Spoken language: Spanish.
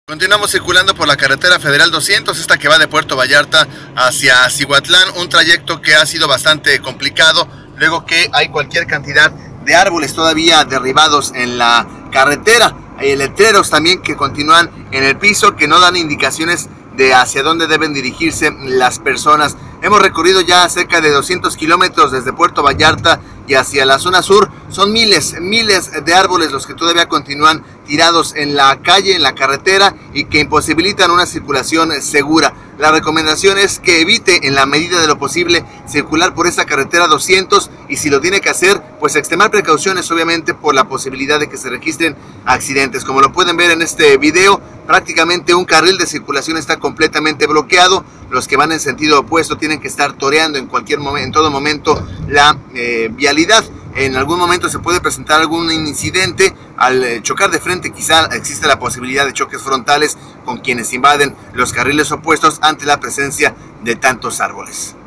Continuamos circulando por la carretera federal 200, esta que va de Puerto Vallarta hacia Cihuatlán, un trayecto que ha sido bastante complicado, luego que hay cualquier cantidad de árboles todavía derribados en la carretera. Hay letreros también que continúan en el piso, que no dan indicaciones de hacia dónde deben dirigirse las personas. Hemos recorrido ya cerca de 200 kilómetros desde Puerto Vallarta y hacia la zona sur. Son miles de árboles los que todavía continúan tirados en la calle, en la carretera, y que imposibilitan una circulación segura. La recomendación es que evite en la medida de lo posible circular por esta carretera 200, y si lo tiene que hacer, pues extremar precauciones obviamente por la posibilidad de que se registren accidentes. Como lo pueden ver en este video, prácticamente un carril de circulación está completamente bloqueado. Los que van en sentido opuesto tienen que estar toreando en cualquier momento, en todo momento, la vialidad. En algún momento se puede presentar algún incidente al chocar de frente. Quizá existe la posibilidad de choques frontales con quienes invaden los carriles opuestos ante la presencia de tantos árboles.